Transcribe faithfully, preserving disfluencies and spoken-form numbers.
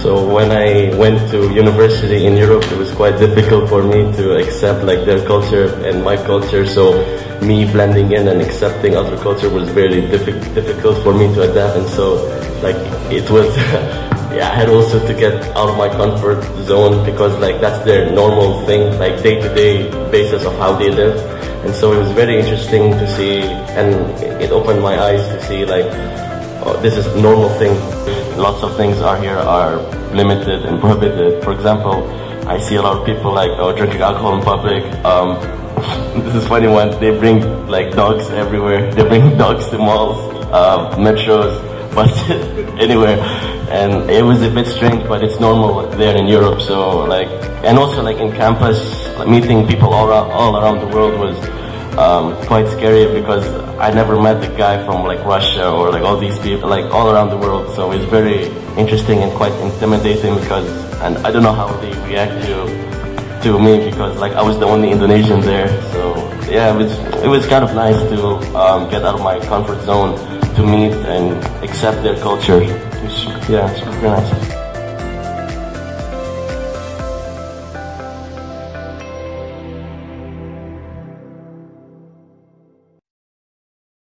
So when I went to university in Europe, it was quite difficult for me to accept like their culture and my culture. So me blending in and accepting other culture was very diffi difficult for me to adapt. And so like it was, yeah, I had also to get out of my comfort zone because like that's their normal thing, like day-to-day basis of how they live. And so it was very interesting to see, and it opened my eyes to see like, oh, this is a normal thing. Lots of things are here are limited and prohibited. For example, I see a lot of people like oh, drinking alcohol in public. Um, this is funny one. They bring like dogs everywhere. They bring dogs to malls, uh, metros, buses, anywhere. And it was a bit strange, but it's normal there in Europe. So like, and also like in campus, like, meeting people all around, all around the world was um, quite scary because I never met the guy from like Russia or like all these people like all around the world. So it's very interesting and quite intimidating because, and I don't know how they react to to me because like I was the only Indonesian there. So yeah, it was it was kind of nice to um, get out of my comfort zone to meet and accept their culture. Which, yeah, it's very nice.